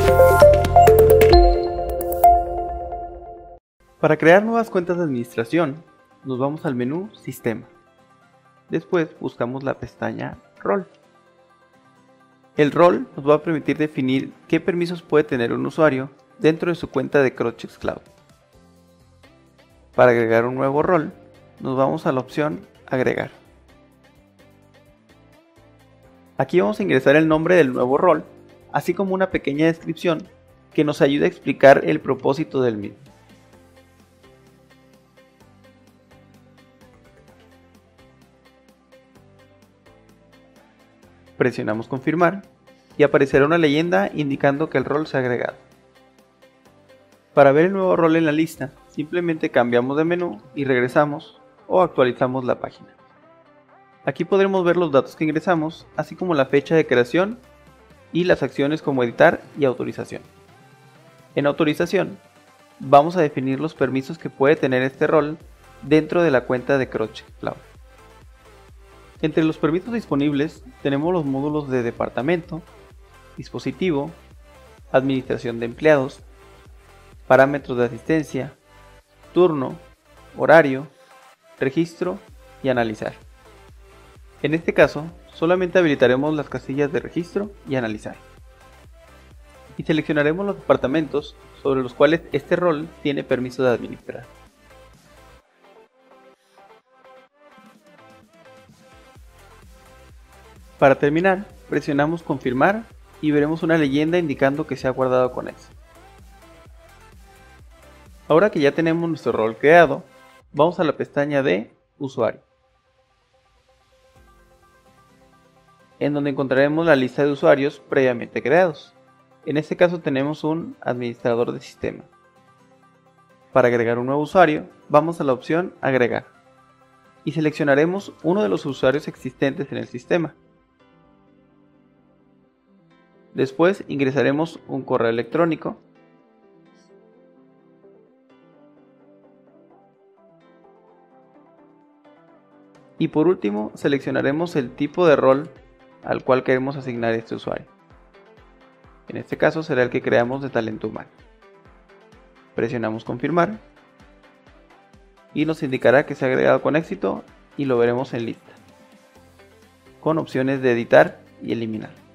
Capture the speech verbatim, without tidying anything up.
Para crear nuevas cuentas de administración, nos vamos al menú Sistema. Después buscamos la pestaña Rol. El rol nos va a permitir definir qué permisos puede tener un usuario dentro de su cuenta de Crosschex Cloud. Para agregar un nuevo rol, nos vamos a la opción Agregar. Aquí vamos a ingresar el nombre del nuevo rol, así como una pequeña descripción que nos ayude a explicar el propósito del mismo. Presionamos confirmar y aparecerá una leyenda indicando que el rol se ha agregado. Para ver el nuevo rol en la lista, simplemente cambiamos de menú y regresamos o actualizamos la página. Aquí podremos ver los datos que ingresamos, así como la fecha de creación y las acciones como editar y autorización. En autorización, vamos a definir los permisos que puede tener este rol dentro de la cuenta de Crosschex Cloud. Entre los permisos disponibles tenemos los módulos de departamento, dispositivo, administración de empleados, parámetros de asistencia, turno, horario, registro y analizar. En este caso, solamente habilitaremos las casillas de registro y analizar. Y seleccionaremos los departamentos sobre los cuales este rol tiene permiso de administrar. Para terminar, presionamos confirmar y veremos una leyenda indicando que se ha guardado con éxito. Ahora que ya tenemos nuestro rol creado, vamos a la pestaña de Usuario, en donde encontraremos la lista de usuarios previamente creados. En este caso tenemos un administrador de sistema. Para agregar un nuevo usuario, vamos a la opción Agregar y seleccionaremos uno de los usuarios existentes en el sistema. Después ingresaremos un correo electrónico y por último seleccionaremos el tipo de rol al cual queremos asignar este usuario. En este caso será el que creamos de talento humano. Presionamos confirmar y nos indicará que se ha agregado con éxito y lo veremos en lista, con opciones de editar y eliminar.